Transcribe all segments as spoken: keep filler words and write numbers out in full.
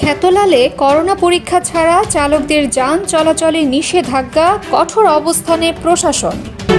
খেতলালে corona পরীক্ষা ছাড়া চালকদের যান চলাচলে নিষেধাজ্ঞা, কঠোর অবস্থানে প্রশাসন।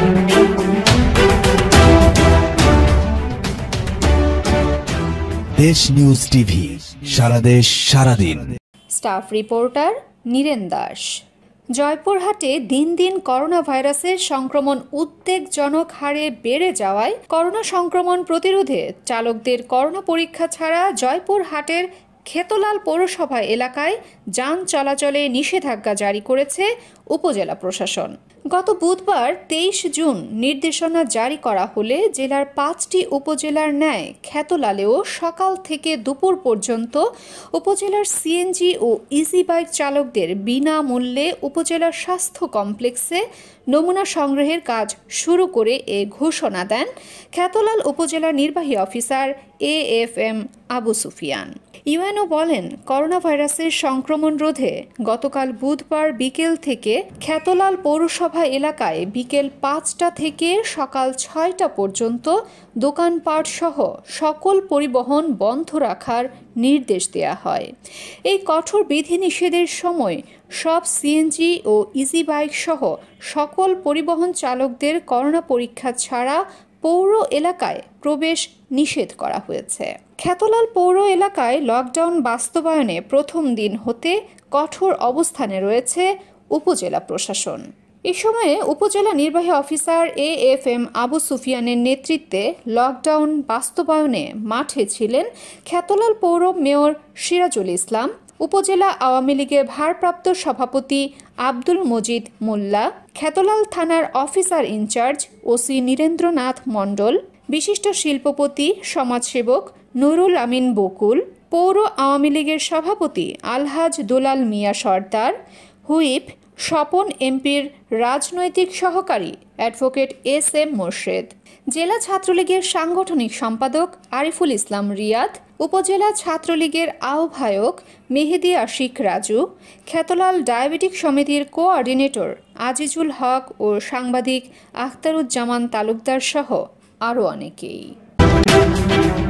দেশ নিউজ টিভি, সারা দেশ সারাদিন। Staff reporter Niren Das. জয়পুরহাটে দিন দিন করোনা ভাইরাসের সংক্রমণ উদ্বেগজনক হারে বেড়ে যাওয়ায় করোনা সংক্রমণ প্রতিরোধে চালকদের করোনা পরীক্ষা ছাড়া জয়পুরহাটের খেতলাল পৌরসভা এলাকায় যান চলাচলে নিষেধাজ্ঞা জারি করেছে উপজেলা প্রশাসন। গত বুধবার তেইশ জুন নির্দেশনা জারি করা হলে জেলার পাঁচটি উপজেলার ন্যায় খেতলালেও সকাল থেকে দুপুর পর্যন্ত উপজেলার সিএনজি ও ইজি বাইক চালকদের বিনামূল্যে উপজেলার স্বাস্থ্য কমপ্লেক্সে নমুনা সংগ্রহের কাজ শুরু করে এ ঘোষণা দেন খেতলাল উপজেলার নির্বাহী officer A F M Abu Sufian. UNO বলেন, করোনা ভাইরাসের সংক্রমণ রোধে গতকাল বুধবার বিকেল থেকে খেতলাল পৌরসভা এলাকায় বিকেল পাঁচটা থেকে সকাল ছয়টা পর্যন্ত দোকানপাট সহ সকল পরিবহন বন্ধ রাখার নির্দেশ দেয়া হয়। এই কঠোর বিধিনিষেধের সময় সব সিএনজি ও ইজি বাইক সহ সকল পরিবহন চালকদের করোনা পরীক্ষা ছাড়া পৌর এলাকায় প্রবেশ নিষেধ করা হয়েছে। খেতলাল পৌর এলাকায় লকডাউন বাস্তবায়নে প্রথম দিন হতে কঠোর অবস্থানে রয়েছে উপজেলা প্রশাসন। এ সময়ে উপজেলা নির্বাহী officer A F M Abu সুফিয়ানের নেতৃত্বে লকডাউন বাস্তবায়নে মাঠে ছিলেন খেতলাল পৌর মেয়র সিরাজুল ইসলাম, উপজেলা আওয়ামী লীগের ভারপ্রাপ্ত সভাপতি আব্দুল মজিদ মোল্লা, খেতলাল থানার officer in charge OC Nirendranath Mondal, বিশিষ্ট শিল্পপতি সমাজসেবক নুরুল আমিন বকুল, পৌর আওয়ামী লীগের সভাপতি আলহাজ দুলাল মিয়া সর্দার, হুইপ স্বপন এমপির রাজনৈতিক সহকারী অ্যাডভোকেট এস এম মোর্শেদ, জেলা ছাত্রলীগের সাংগঠনিক সম্পাদক আরিফুল ইসলাম রিয়াদ, উপজেলা ছাত্রলীগের আহ্বায়ক মেহেদি আশিক রাজু, খেতলাল ডায়াবেটিক সমিতির কোঅর্ডিনেটর আজিজুল হক ও সাংবাদিক আখতারুজ্জামান তালুকদার সহ আরও অনেকেই।